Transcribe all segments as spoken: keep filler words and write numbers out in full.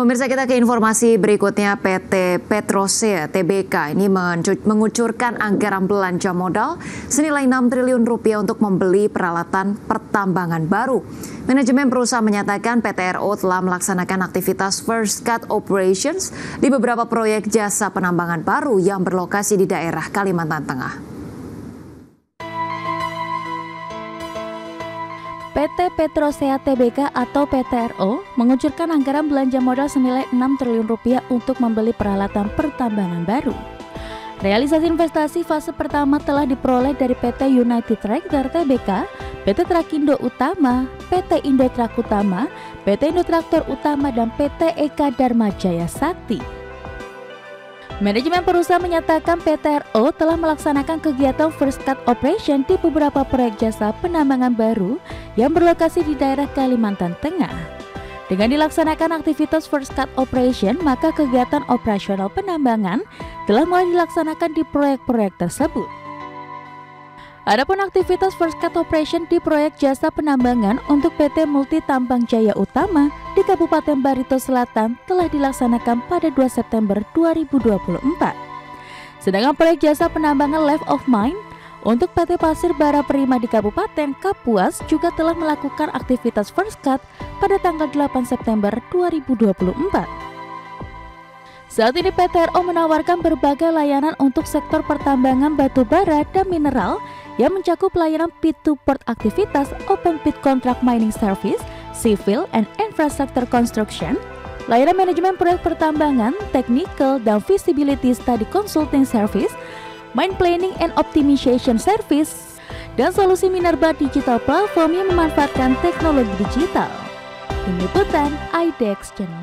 pemirsa, kita ke informasi berikutnya. P T Petrosea T B K ini mengucurkan anggaran belanja modal senilai enam triliun rupiah untuk membeli peralatan pertambangan baru. Manajemen perusahaan menyatakan P T R O telah melaksanakan aktivitas first cut operations di beberapa proyek jasa penambangan baru yang berlokasi di daerah Kalimantan Tengah. P T Petrosea T B K atau P T R O mengucurkan anggaran belanja modal senilai enam triliun rupiah untuk membeli peralatan pertambangan baru. Realisasi investasi fase pertama telah diperoleh dari P T United Tractor T B K, P T Trakindo Utama, P T Indo Trak Utama, P T Indo Traktor Utama, dan P T Eka Dharma Jaya Sakti. Manajemen perusahaan menyatakan P T R O telah melaksanakan kegiatan first cut operation di beberapa proyek jasa penambangan baru yang berlokasi di daerah Kalimantan Tengah. Dengan dilaksanakan aktivitas first cut operation, maka kegiatan operasional penambangan telah mulai dilaksanakan di proyek-proyek tersebut. Adapun aktivitas first cut operation di proyek jasa penambangan untuk P T Multi Tambang Jaya Utama di Kabupaten Barito Selatan telah dilaksanakan pada dua September dua ribu dua puluh empat. Sedangkan proyek jasa penambangan Life of Mine untuk P T Pasir Bara Prima di Kabupaten Kapuas juga telah melakukan aktivitas first cut pada tanggal delapan September dua ribu dua puluh empat. Saat ini P T R O menawarkan berbagai layanan untuk sektor pertambangan batu bara dan mineral yang mencakup layanan pit to port aktivitas, open pit contract mining service, civil and infrastructure construction, layanan manajemen proyek pertambangan, technical dan feasibility study consulting service, mine planning and optimization service, dan solusi Minerba Digital Platform yang memanfaatkan teknologi digital. Tim Liputan I D X Channel.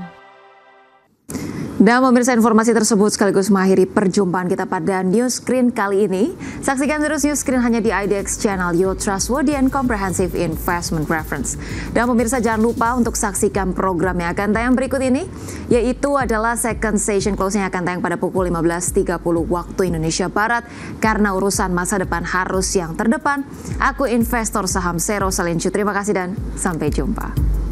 Dan pemirsa, informasi tersebut sekaligus mengakhiri perjumpaan kita pada News Screen kali ini. Saksikan terus News Screen hanya di I D X Channel, your trustworthy and comprehensive investment reference. Dan pemirsa, jangan lupa untuk saksikan program yang akan tayang berikut ini, yaitu adalah second session closing yang akan tayang pada pukul lima belas tiga puluh waktu Indonesia Barat. Karena urusan masa depan harus yang terdepan. Aku investor saham Sero Salincu. Terima kasih dan sampai jumpa.